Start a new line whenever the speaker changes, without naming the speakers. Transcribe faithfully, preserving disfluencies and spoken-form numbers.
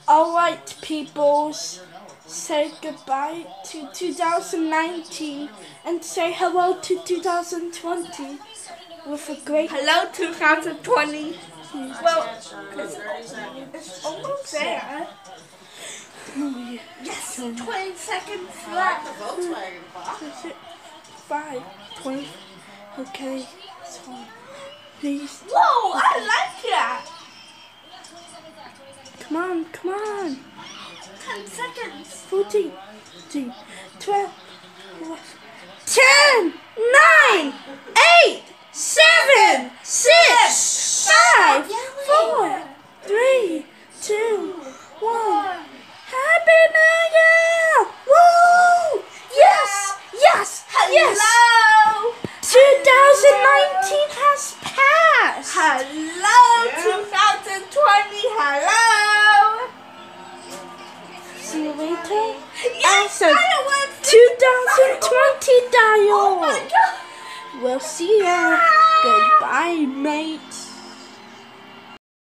Alright, peoples, say goodbye to two thousand nineteen and say hello to two thousand twenty with a great...
Hello two thousand twenty. Well, it's, it's almost there.
Oh, yeah.
Yes, twenty seconds left.
That's it. Five, twenty. Okay, so please.
Whoa, I like that.
Come on, come on.
Ten seconds.
fourteen, thirteen, twelve, ten, nine, eight, seven, six, five, four, three, two, one. Happy New Year! Woo! Yes! Yes! Yes!
Hello.
twenty nineteen has passed!
Hello, two thousand twenty. Hello.
See you later.
Yes,
Awesome.
I want
twenty twenty dial.
Oh my God.
We'll see ya. Goodbye, mate.